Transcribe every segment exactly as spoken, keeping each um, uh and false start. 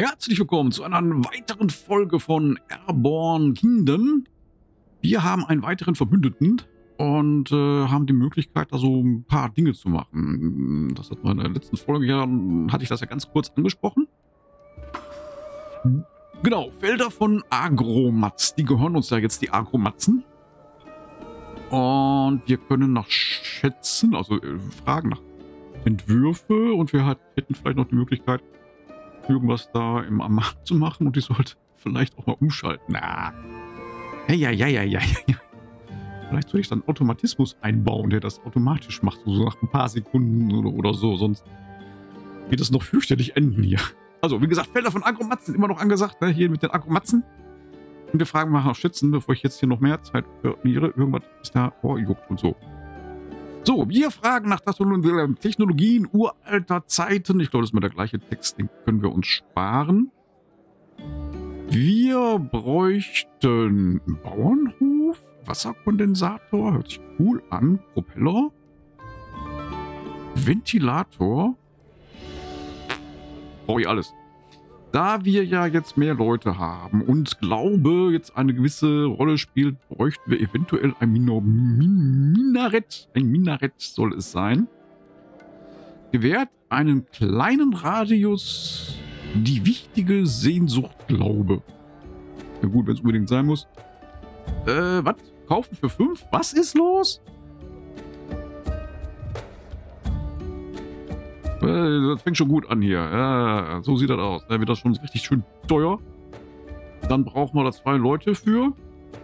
Herzlich willkommen zu einer weiteren Folge von Airborne Kingdom. Wir haben einen weiteren Verbündeten und äh, haben die Möglichkeit, da so ein paar Dinge zu machen. Das hat man in der letzten Folge ja, hatte ich das ja ganz kurz angesprochen. Genau, Felder von Agromatz, die gehören uns ja jetzt, die Agromatzen. Und wir können nach Schätzen, also äh, fragen nach Entwürfe, und wir hat, hätten vielleicht noch die Möglichkeit, irgendwas da im am Markt zu machen, und die sollte vielleicht auch mal umschalten. Na, ja, ja, ja, ja, ja. Vielleicht soll ich dann Automatismus einbauen, der das automatisch macht, so nach ein paar Sekunden oder, oder so, sonst wird es noch fürchterlich enden hier. Also, wie gesagt, Felder von Agromatzen sind immer noch angesagt, ne? Hier mit den Agromatzen. Und wir fragen mal nach Schützen, bevor ich jetzt hier noch mehr Zeit verliere. Irgendwas ist da vorjuckt und so. So, wir fragen nach Technologien uralter Zeiten. Ich glaube, das ist mal der gleiche Text, den können wir uns sparen. Wir bräuchten einen Bauernhof, Wasserkondensator, hört sich cool an, Propeller, Ventilator. Brauche ich alles. Da wir ja jetzt mehr Leute haben und glaube, jetzt eine gewisse Rolle spielt, bräuchten wir eventuell ein Min Min Minarett. Ein Minarett soll es sein. Gewährt einen kleinen Radius die wichtige Sehnsucht Glaube. Ja gut, wenn es unbedingt sein muss. Äh, was? Kaufen für fünf? Was ist los? Das fängt schon gut an hier. Ja, so sieht das aus. Da wird das schon richtig schön teuer. Dann brauchen wir da zwei Leute für.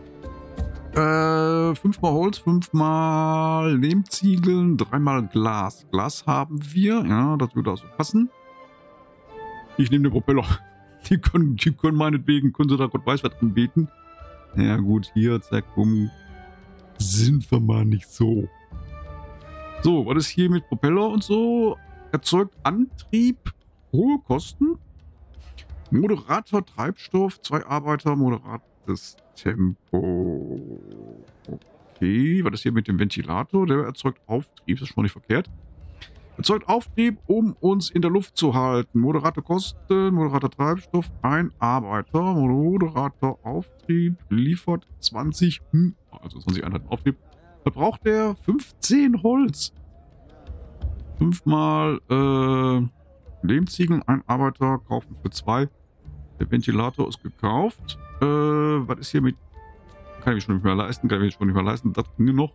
Äh, fünfmal Holz, fünfmal Lehmziegeln, dreimal Glas. Glas haben wir. Ja, das würde also passen. Ich nehme den Propeller. Die können, die können meinetwegen, können sie da Gott weiß was anbieten. Ja gut, hier, zack, bumm. Sind wir mal nicht so. So, was ist hier mit Propeller und so? Erzeugt Antrieb, hohe Kosten, Moderator Treibstoff, zwei Arbeiter, moderates Tempo. Okay, was ist hier mit dem Ventilator? Der erzeugt Auftrieb, das ist schon nicht verkehrt. Erzeugt Auftrieb, um uns in der Luft zu halten. Moderator Kosten, Moderator Treibstoff, ein Arbeiter, Moderator Auftrieb, liefert zwanzig, hm, also zwanzig Einheiten Auftrieb. Verbraucht der fünfzehn Holz. Fünfmal äh, Lehmziegeln, ein Arbeiter, kaufen für zwei. Der Ventilator ist gekauft. Äh, was ist hier mit... Kann ich mich schon nicht mehr leisten, kann ich mich schon nicht mehr leisten. Das ging noch.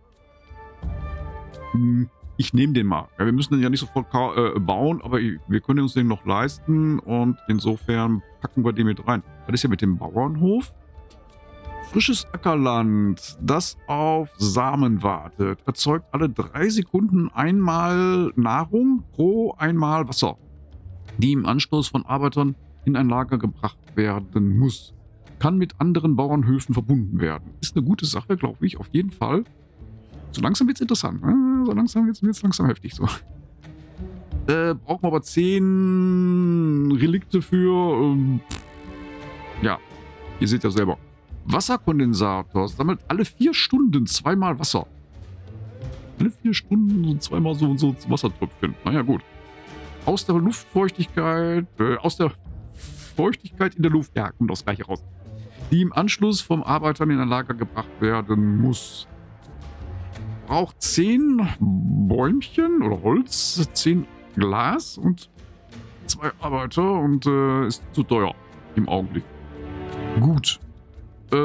Hm, ich nehme den mal. Ja, wir müssen den ja nicht sofort äh, bauen, aber wir können uns den noch leisten, und insofern packen wir den mit rein. Was ist hier mit dem Bauernhof? Frisches Ackerland, das auf Samen wartet, erzeugt alle drei Sekunden einmal Nahrung pro einmal Wasser, die im Anschluss von Arbeitern in ein Lager gebracht werden muss. Kann mit anderen Bauernhöfen verbunden werden. Ist eine gute Sache, glaube ich, auf jeden Fall. So langsam wird es interessant. Ne? So langsam wird es langsam heftig. So. Äh, brauchen wir aber zehn Relikte für... Ähm, ja, ihr seht ja selber. Wasserkondensator sammelt alle vier Stunden zweimal Wasser. Alle vier Stunden so zweimal so und so Wassertröpfchen. Naja, gut. Aus der Luftfeuchtigkeit, äh, aus der Feuchtigkeit in der Luft, ja, kommt das gleiche raus, die im Anschluss vom Arbeitern in ein Lager gebracht werden muss. Braucht zehn Bäumchen oder Holz, zehn Glas und zwei Arbeiter, und äh, ist zu teuer im Augenblick. Gut. Äh,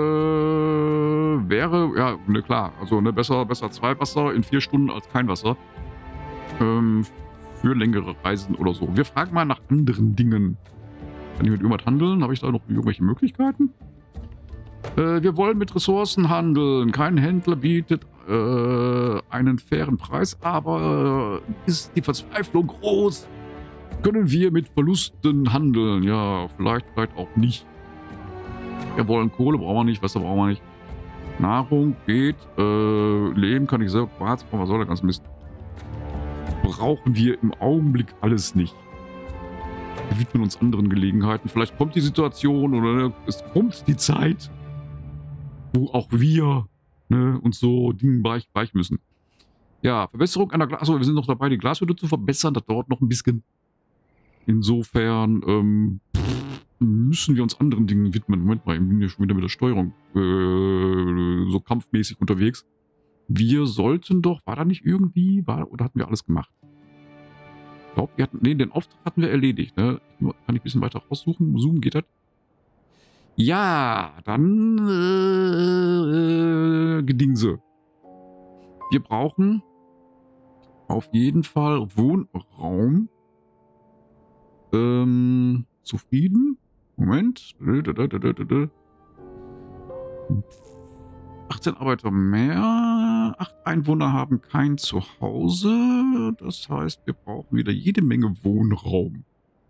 wäre, ja, ne, klar, also ne, besser, besser zwei Wasser in vier Stunden als kein Wasser. Ähm, für längere Reisen oder so. Wir fragen mal nach anderen Dingen. Kann ich mit irgendwas handeln? Habe ich da noch irgendwelche Möglichkeiten? Äh, wir wollen mit Ressourcen handeln. Kein Händler bietet äh, einen fairen Preis, aber äh, ist die Verzweiflung groß? Können wir mit Verlusten handeln? Ja, vielleicht, vielleicht auch nicht. Wir wollen Kohle, brauchen wir nicht, Wasser brauchen wir nicht. Nahrung geht, äh, Lehm kann ich selber, Quarz, was soll der ganze Mist? Brauchen wir im Augenblick alles nicht. Wir widmen uns anderen Gelegenheiten. Vielleicht kommt die Situation oder es kommt die Zeit, wo auch wir ne, uns so Dinge beich, beich müssen. Ja, Verbesserung einer Glas... Achso, wir sind noch dabei, die Glashütte zu verbessern. Das dauert noch ein bisschen. Insofern, ähm... Pff, müssen wir uns anderen Dingen widmen. Moment mal, ich bin ja schon wieder mit der Steuerung äh, so kampfmäßig unterwegs. Wir sollten doch, war da nicht irgendwie, war, oder hatten wir alles gemacht? Ich glaube, wir hatten, nee, den Auftrag hatten wir erledigt, ne? Kann ich ein bisschen weiter raussuchen? Zoom, geht das? Ja, dann äh, äh, Gedingse. Wir brauchen auf jeden Fall Wohnraum. Ähm, zufrieden? Moment. achtzehn Arbeiter mehr. acht Einwohner haben kein Zuhause. Das heißt, wir brauchen wieder jede Menge Wohnraum.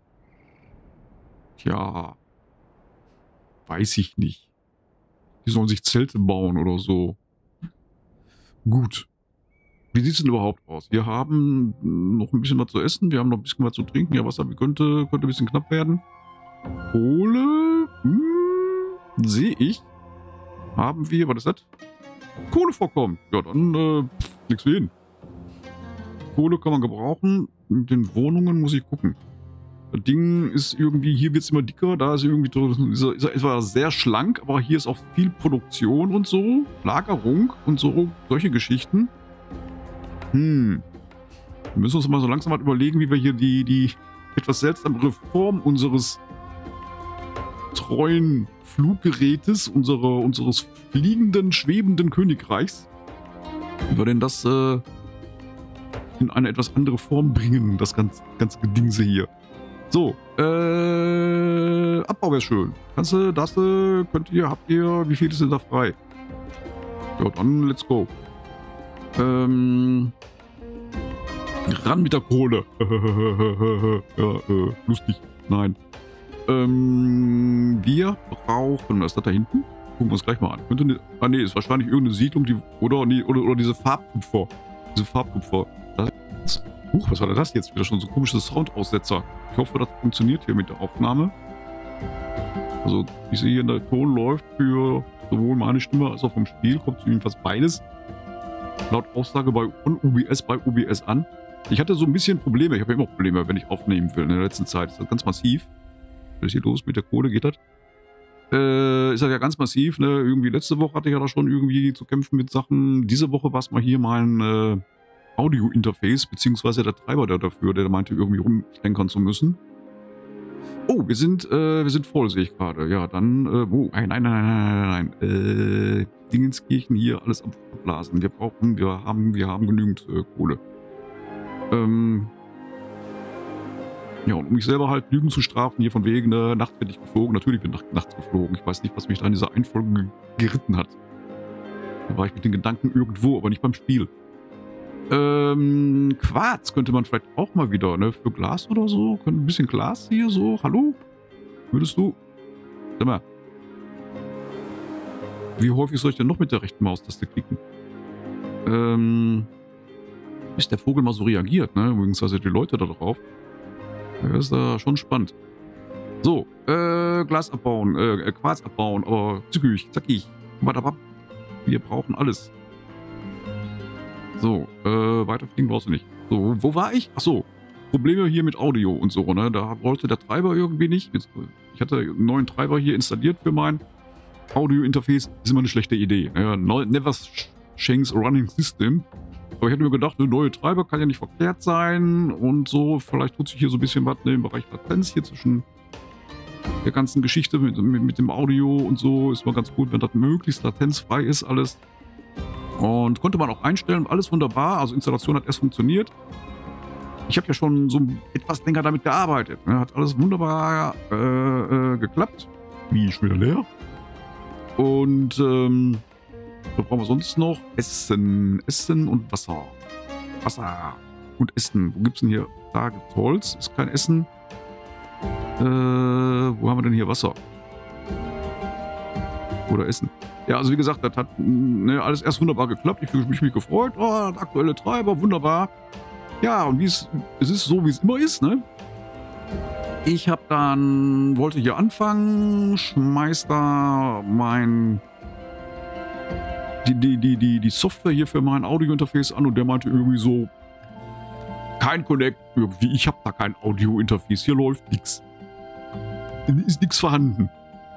Tja. Weiß ich nicht. Die sollen sich Zelte bauen oder so. Gut. Wie sieht es denn überhaupt aus? Wir haben noch ein bisschen was zu essen. Wir haben noch ein bisschen was zu trinken. Ja, Wasser könnte, könnte ein bisschen knapp werden. Kohle. Hm, sehe ich. Haben wir, was ist das? Kohlevorkommen. Ja, dann äh, nichts für hin. Kohle kann man gebrauchen. Mit den Wohnungen muss ich gucken. Das Ding ist irgendwie, hier wird es immer dicker, da ist irgendwie, ist er, ist er, ist er sehr schlank, aber hier ist auch viel Produktion und so, Lagerung und so, solche Geschichten. Hm. Wir müssen uns mal so langsam mal überlegen, wie wir hier die, die etwas seltsamere Form unseres treuen Fluggerätes, unsere, unseres fliegenden, schwebenden Königreichs, wie wir denn das äh, in eine etwas andere Form bringen, das ganze, ganze Gedingse hier. So, äh, Abbau wäre schön. Kannst du, das, äh, könnt ihr, habt ihr, wie viel ist denn da frei? Ja, dann let's go. Ähm, ran mit der Kohle. Ja, äh, lustig. Nein. Ähm, wir brauchen, was ist das da hinten? Gucken wir uns gleich mal an. Könnte ne, ah, nee, ist wahrscheinlich irgendeine Siedlung, die, oder, nee, oder, oder diese Farbkupfer. Diese Farbkupfer. Das, Huch, was war denn das jetzt? Wieder schon so komische Soundaussetzer. Ich hoffe, das funktioniert hier mit der Aufnahme. Also, ich sehe hier, der Ton läuft für sowohl meine Stimme als auch vom Spiel. Kommt jedenfalls beides. Laut Aussage bei, von O B S bei O B S an. Ich hatte so ein bisschen Probleme. Ich habe ja immer Probleme, wenn ich aufnehmen will in der letzten Zeit. Das ist ganz massiv. Was ist hier los mit der Kohle? Geht das? Äh, ist das ja ganz massiv. Ne? Irgendwie letzte Woche hatte ich ja da schon irgendwie zu kämpfen mit Sachen. Diese Woche war es mal hier mein äh, Audio-Interface, beziehungsweise der Treiber der dafür, der meinte irgendwie rumstenkern zu müssen. Oh, wir sind, äh, wir sind voll, sehe ich gerade. Ja, dann, äh, oh, nein, nein, nein, nein, nein, äh, Dingenskirchen hier, alles abblasen. Wir brauchen, wir haben, wir haben genügend äh, Kohle. Ähm, ja, und um mich selber halt Lügen zu strafen, hier von wegen, äh, nachts bin ich geflogen. Natürlich bin ich nachts geflogen. Ich weiß nicht, was mich da in dieser Einfolge geritten hat. Da war ich mit den Gedanken irgendwo, aber nicht beim Spiel. Ähm, Quarz könnte man vielleicht auch mal wieder, ne? Für Glas oder so. Könnte ein bisschen Glas hier so. Hallo? Würdest du? Sag mal. Wie häufig soll ich denn noch mit der rechten Maustaste klicken? Ähm, bis der Vogel mal so reagiert, ne? Beziehungsweise die Leute da drauf. Das ist da schon spannend. So, äh, Glas abbauen, äh, Quarz abbauen, aber zügig, zackig. Wir brauchen alles. So, äh, weiterfliegen brauchst du nicht. So, wo war ich? Achso, Probleme hier mit Audio und so, ne? Da wollte der Treiber irgendwie nicht. Jetzt, ich hatte einen neuen Treiber hier installiert für mein Audio-Interface. Ist immer eine schlechte Idee. Ne? Never change a running system. Aber ich hätte mir gedacht, der neue Treiber kann ja nicht verkehrt sein und so. Vielleicht tut sich hier so ein bisschen was ne, im Bereich Latenz hier zwischen der ganzen Geschichte mit, mit, mit dem Audio und so. Ist mal ganz gut, wenn das möglichst latenzfrei ist alles. Und konnte man auch einstellen, alles wunderbar. Also Installation hat erst funktioniert. Ich habe ja schon so etwas länger damit gearbeitet. Ne? Hat alles wunderbar äh, äh, geklappt. Wie, schon wieder leer? Und ähm, was brauchen wir sonst noch? Essen. Essen und Wasser. Wasser und Essen. Wo gibt's denn hier? Da gibt's Holz. Ist kein Essen. Äh, wo haben wir denn hier Wasser? Oder Essen. Ja, also wie gesagt, das hat ne, alles erst wunderbar geklappt. Ich habe mich, mich gefreut. Oh, der aktuelle Treiber, wunderbar. Ja, und wie es, es ist so, wie es immer ist, ne? Ich habe dann, wollte hier anfangen, schmeiß da mein, die, die, die, die, die Software hier für mein Audio-Interface an und der meinte irgendwie so, kein Connect, irgendwie, ich habe da kein Audio-Interface, hier läuft nichts. ist nichts vorhanden.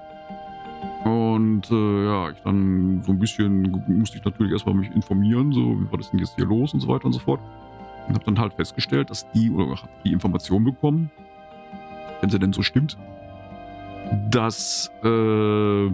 Und äh, ja, ich dann so ein bisschen, musste ich natürlich erstmal mich informieren, so, wie war das denn jetzt hier los und so weiter und so fort. Und habe dann halt festgestellt, dass die, oder habe die Information bekommen, wenn sie denn so stimmt, dass äh,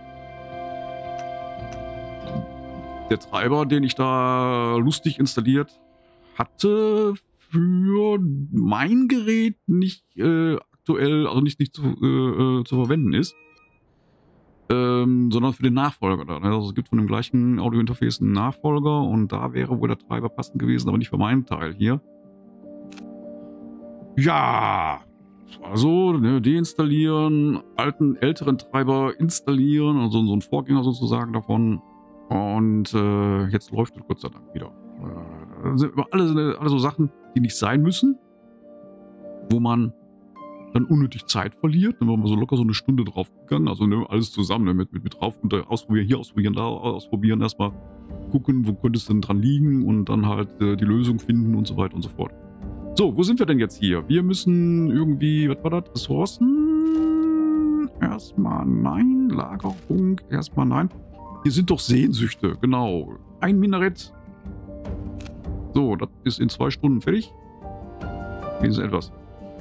der Treiber, den ich da lustig installiert hatte, für mein Gerät nicht äh, aktuell, also nicht, nicht zu, äh, zu verwenden ist. Ähm, sondern für den Nachfolger dann. Also es gibt von dem gleichen Audiointerface einen Nachfolger und da wäre wohl der Treiber passend gewesen, aber nicht für meinen Teil hier. Ja, also ne, deinstallieren, alten, älteren Treiber installieren, also so ein Vorgänger sozusagen davon. Und äh, jetzt läuft es Gott sei Dank wieder. Äh, sind alle, alle so Sachen, die nicht sein müssen, wo man dann unnötig Zeit verliert. Dann waren wir so locker so eine Stunde drauf gegangen. Also ne, alles zusammen, ne, mit, mit, mit drauf und ausprobieren, hier ausprobieren, da ausprobieren, erstmal gucken, wo könnte es denn dran liegen und dann halt äh, die Lösung finden und so weiter und so fort. So, wo sind wir denn jetzt hier? Wir müssen irgendwie, was war das? Ressourcen? Erstmal nein. Lagerung, erstmal nein. Hier sind doch Sehnsüchte, genau. Ein Minarett. So, das ist in zwei Stunden fertig. Wenigstens etwas.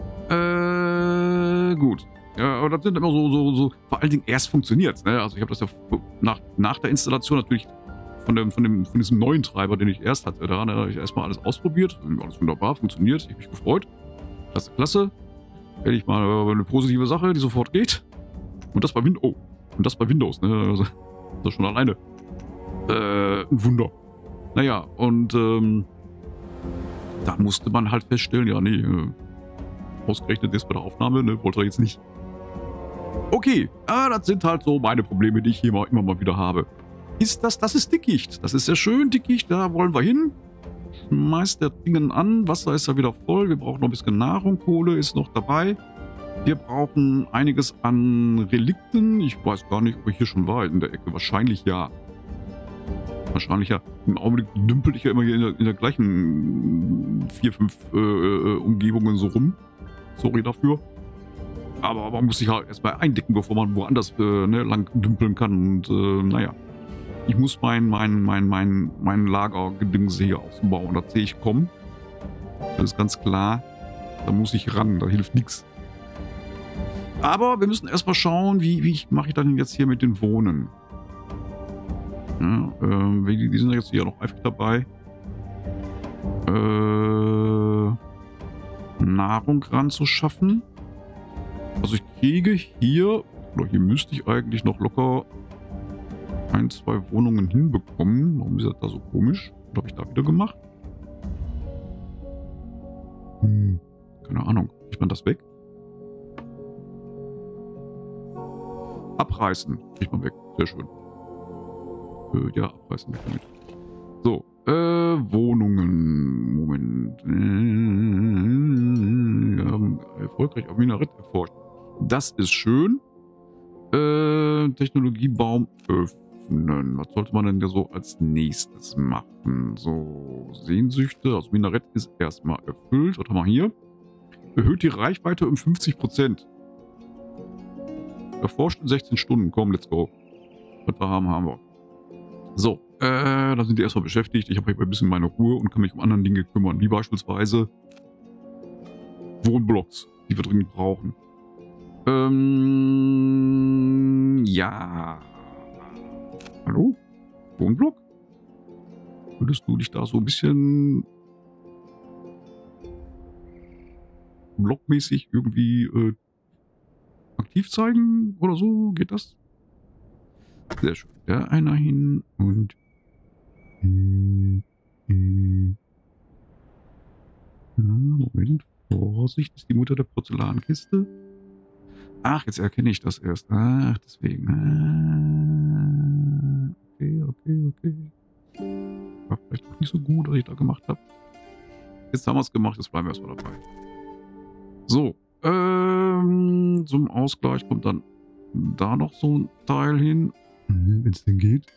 Äh, gut. Ja, aber das sind immer so, so, so, vor allen Dingen erst funktioniert, ne? Also ich habe das ja nach, nach der Installation natürlich von dem, von dem, von diesem neuen Treiber, den ich erst hatte, da habe ich erstmal alles ausprobiert. Alles wunderbar, funktioniert. Ich habe mich gefreut. Klasse, klasse. Endlich mal eine positive Sache, die sofort geht. Und das bei Windows. Oh, und das bei Windows, ne? Also, das schon alleine. Äh, ein Wunder. Naja, und ähm, dann musste man halt feststellen, ja, nee, äh, ausgerechnet ist bei der Aufnahme, ne, wollte er jetzt nicht. Okay, ah, das sind halt so meine Probleme, die ich hier mal, immer mal wieder habe. Ist das, das ist Dickicht. Das ist sehr schön, Dickicht, da wollen wir hin. Schmeißt der Dingen an, Wasser ist ja wieder voll, wir brauchen noch ein bisschen Nahrung, Kohle ist noch dabei. Wir brauchen einiges an Relikten. Ich weiß gar nicht, ob ich hier schon war in der Ecke. Wahrscheinlich ja. Wahrscheinlich ja. Im Augenblick dümpel ich ja immer hier in der, in der gleichen vier, fünf äh, äh, Umgebungen so rum. Sorry dafür. Aber man muss sich halt erstmal eindecken, bevor man woanders äh, ne, lang dümpeln kann. Und äh, naja. Ich muss mein, mein, mein, mein, mein Lagergedingse hier ausbauen. Da sehe ich kommen. Das ist ganz klar. Da muss ich ran. Da hilft nichts. Aber wir müssen erstmal schauen, wie, wie mache ich dann jetzt hier mit den Wohnen. Ja, äh, die, die sind jetzt hier noch eifrig dabei. Äh, Nahrung ranzuschaffen. Also ich kriege hier, oder hier müsste ich eigentlich noch locker ein, zwei Wohnungen hinbekommen. Warum ist das da so komisch? Was habe ich da wieder gemacht? Hm, keine Ahnung. Kriegt man das weg? Abreißen. Kriegt man weg. Sehr schön. Äh, ja, abreißen weg damit. So, äh, Wohnungen. Moment. Äh, wir haben erfolgreich auf Minarett erforscht. Das ist schön. Äh, Technologiebaum öffnen. Was sollte man denn da so als nächstes machen? So, Sehnsüchte. Also Minarett ist erstmal erfüllt. Was haben wir hier? Erhöht die Reichweite um fünfzig Prozent. Erforscht in sechzehn Stunden. Komm, let's go. Was wir haben, haben wir. So, äh, da sind die erstmal beschäftigt. Ich habe hier ein bisschen meine Ruhe und kann mich um andere Dinge kümmern. Wie beispielsweise Wohnblocks, die wir dringend brauchen. Ähm, ja. Hallo? Wohnblock? Würdest du dich da so ein bisschen blockmäßig irgendwie äh, aktiv zeigen oder so? Geht das? Sehr schön. Da einer hin und äh, äh, Moment. Vorsicht, ist die Mutter der Porzellankiste. Ach, jetzt erkenne ich das erst. Ach, deswegen. Ah, okay, okay, okay. War vielleicht auch nicht so gut, was ich da gemacht habe. Jetzt haben wir es gemacht, jetzt bleiben wir erstmal dabei. So, ähm, zum Ausgleich kommt dann da noch so ein Teil hin. Wenn es denn geht.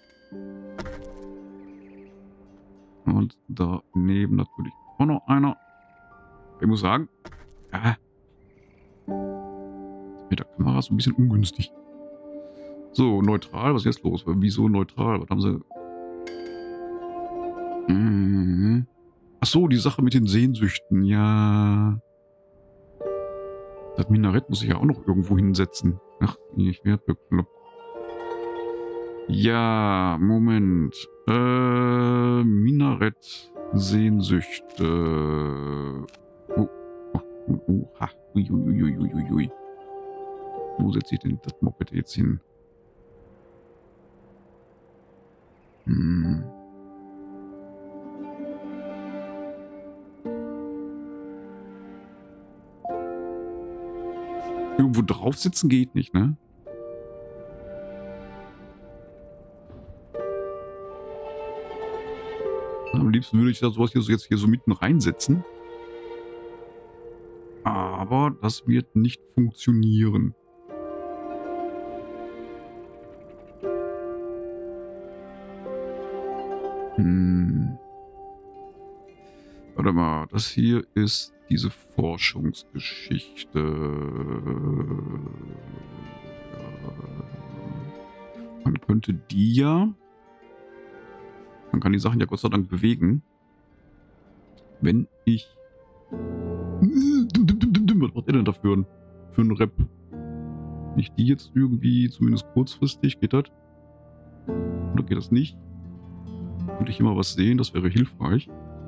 Und daneben natürlich auch noch einer. Ich muss sagen, ja, Mit der Kamera so ein bisschen ungünstig. So, neutral, was ist jetzt los? Wieso neutral? Was haben sie... Mhm. Ach so, die Sache mit den Sehnsüchten, ja. Das Minarett muss ich ja auch noch irgendwo hinsetzen. Ach, ich werde bekloppt. Ja, Moment. Äh, Minarett, Sehnsüchte. Oh, oh, oh, oh ha. Ui, ui, ui, ui, ui, ui. Wo setze ich denn das Moped jetzt hin? Hm. Irgendwo drauf sitzen geht nicht, ne? Am liebsten würde ich da sowas hier so jetzt hier so mitten reinsetzen. Aber das wird nicht funktionieren. Hm. Warte mal, das hier ist diese Forschungsgeschichte. Man könnte die ja... Man kann die Sachen ja Gott sei Dank bewegen. Wenn ich... Was macht ihr denn dafür? Für einen Rap? Nicht die jetzt irgendwie, zumindest kurzfristig, geht das? Oder geht das nicht? Könnte ich immer was sehen, das wäre hilfreich.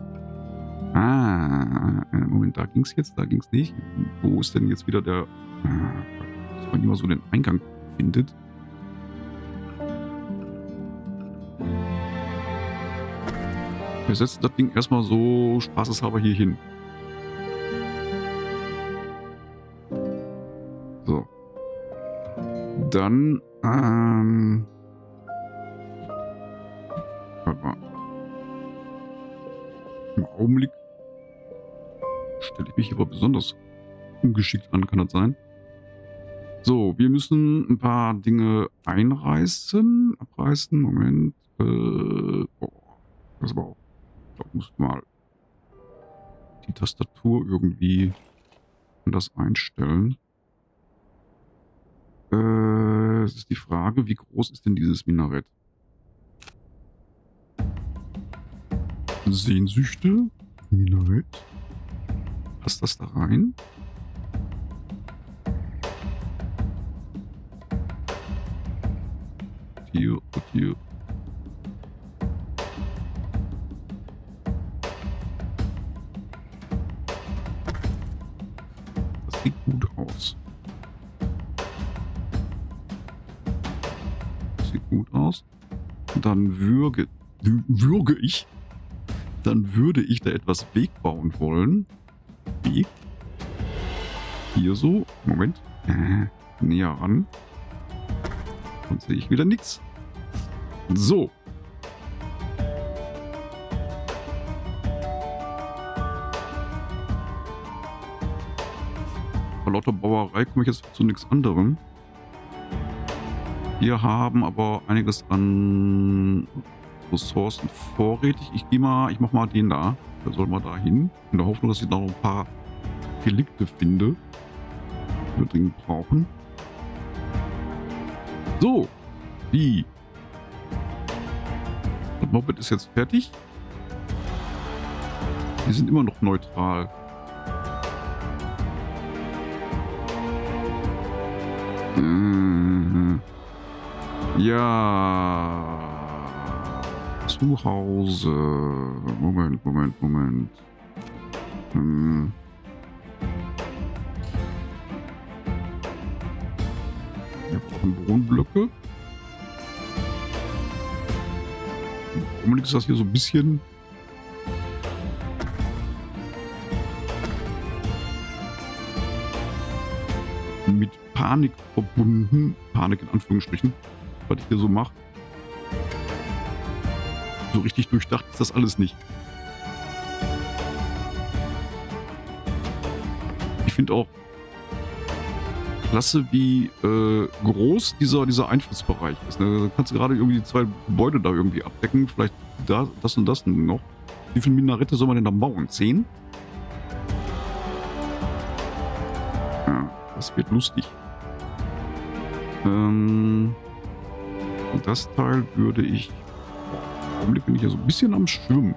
Ah, Moment, da ging es jetzt, da ging es nicht. Wo ist denn jetzt wieder der... Dass man immer so den Eingang findet. Wir setzen das Ding erstmal so spaßeshalber hier hin. So. Dann, ähm... warte mal. Im Augenblick stelle ich mich aber besonders ungeschickt an, kann das sein? So, wir müssen ein paar Dinge einreißen, abreißen, Moment. Äh, boah, das ist aber auch... Ich glaube, ich muss mal die Tastatur irgendwie anders einstellen. Äh, es ist die Frage, wie groß ist denn dieses Minarett? Sehnsüchte? Minarett? Passt das da rein? Hier und hier. Das sieht gut aus. Das sieht gut aus. Dann würge, würge ich. Dann würde ich da etwas Weg bauen wollen. Weg. Hier so. Moment. Äh, näher ran. Dann sehe ich wieder nichts. So. Vor lauter Bauerei komme ich jetzt zu nichts anderem. Wir haben aber einiges an Ressourcen vorrätig. Ich gehe mal, ich mache mal den da. Der soll mal da hin. In der Hoffnung, dass ich da noch ein paar Relikte finde, die wir dringend brauchen. So. Wie? Das Moped ist jetzt fertig. Wir sind immer noch neutral. Mhm. Ja. Zu Hause. Moment, Moment, Moment. Hm. Wir brauchen Wohnblöcke. Warum ist das hier so ein bisschen... mit Panik verbunden. Panik in Anführungsstrichen. Was ich hier so mache. So richtig durchdacht ist das alles nicht. Ich finde auch klasse, wie äh, groß dieser, dieser Einflussbereich ist. Ne? Da kannst du gerade irgendwie die zwei Gebäude da irgendwie abdecken. Vielleicht da, das und das noch. Wie viele Minarette soll man denn da bauen? Zehn? Ja, das wird lustig. Ähm, das Teil würde ich... Im Augenblick bin ich ja so ein bisschen am Schwimmen.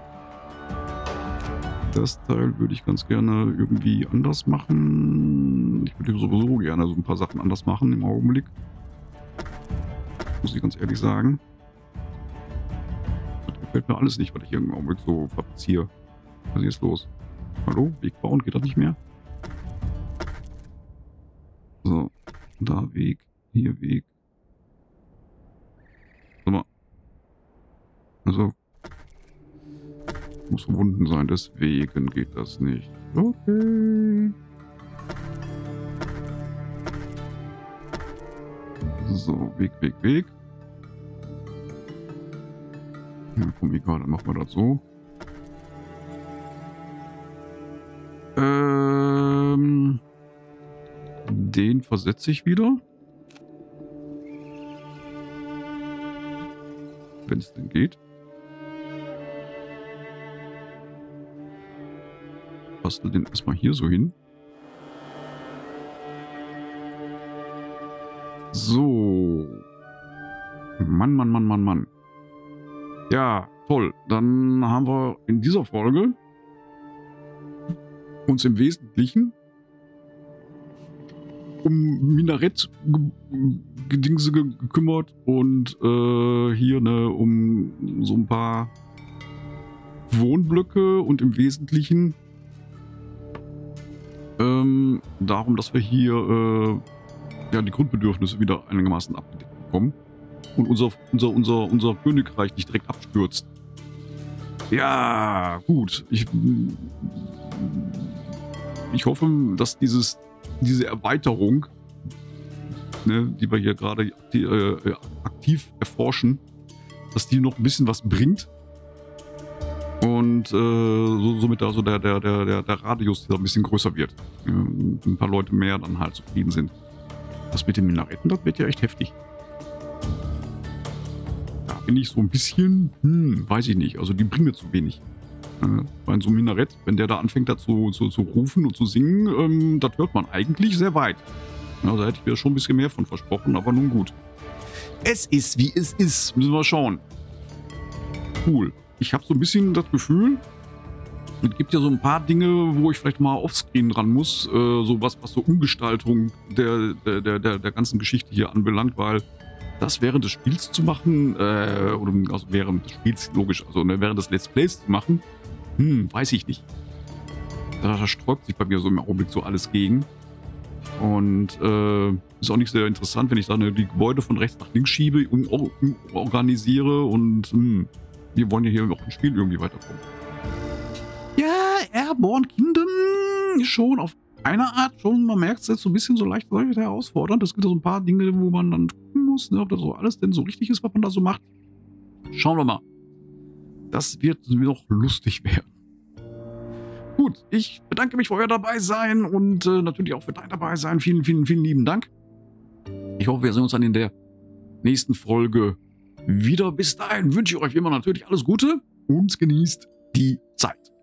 Das Teil würde ich ganz gerne irgendwie anders machen. Ich würde sowieso gerne so ein paar Sachen anders machen im Augenblick. Muss ich ganz ehrlich sagen. Das gefällt mir alles nicht, was ich hier im Augenblick so fabriziere. Was ist jetzt los? Hallo? Weg bauen? Geht das nicht mehr? So. Da Weg. Hier Weg. Sag mal. Also. Muss verbunden sein, deswegen geht das nicht. Okay. So, Weg, Weg, Weg. Ja, komm, egal, dann machen wir das so. Ähm, den versetze ich wieder. Wenn es denn geht. Bastel den erstmal hier so hin. So. Mann, Mann, Mann, Mann, Mann. Ja, toll. Dann haben wir in dieser Folge uns im Wesentlichen um Minarett-Gedingse gekümmert und äh, hier ne, um so ein paar Wohnblöcke und im Wesentlichen ähm, darum, dass wir hier äh, ja, die Grundbedürfnisse wieder einigermaßen abgedeckt bekommen und unser, unser, unser, unser Königreich nicht direkt abstürzt. Ja, gut. Ich, ich hoffe, dass dieses, diese Erweiterung, ne, die wir hier gerade aktiv, äh, aktiv erforschen, dass die noch ein bisschen was bringt. Und äh, so, somit also der, der, der, der, der Radius ein bisschen größer wird. Ja, ein paar Leute mehr dann halt zufrieden sind. Das mit den Minaretten, das wird ja echt heftig. Da bin ich so ein bisschen, hm, weiß ich nicht. Also die bringen mir zu wenig. Äh, bei so einem Minarett, wenn der da anfängt dazu zu, zu rufen und zu singen, ähm, das hört man eigentlich sehr weit. Ja, da hätte ich mir schon ein bisschen mehr von versprochen, aber nun gut. Es ist, wie es ist. Müssen wir schauen. Cool. Ich habe so ein bisschen das Gefühl, es gibt ja so ein paar Dinge, wo ich vielleicht mal offscreen dran muss, äh, so was, was so Umgestaltung der, der, der, der ganzen Geschichte hier anbelangt, weil das während des Spiels zu machen, äh, oder also während des Spiels, logisch, also ne, während des Let's Plays zu machen, hm, weiß ich nicht. Da, da sträubt sich bei mir so im Augenblick so alles gegen. Und äh, ist auch nicht sehr interessant, wenn ich dann die Gebäude von rechts nach links schiebe und organisiere und hm, wir wollen ja hier auch im Spiel irgendwie weiterkommen. Ja, Airborne Kingdom schon auf eine Art schon, man merkt es jetzt so ein bisschen so leicht herausfordernd. Es gibt ja so ein paar Dinge, wo man dann gucken muss, ne, ob das so alles denn so richtig ist, was man da so macht. Schauen wir mal. Das wird noch lustig werden. Gut, ich bedanke mich für euer Dabeisein und äh, natürlich auch für dein Dabeisein. Vielen, vielen, vielen lieben Dank. Ich hoffe, wir sehen uns dann in der nächsten Folge wieder. Bis dahin wünsche ich euch immer natürlich alles Gute und genießt die Zeit.